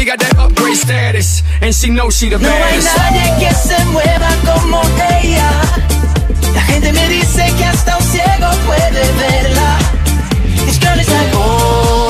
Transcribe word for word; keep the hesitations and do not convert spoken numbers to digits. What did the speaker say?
got that upgrade status, and she knows she the No hay baddest. nadie que se mueva como ella. La gente me dice que hasta un ciego puede verla. This girl is like, oh.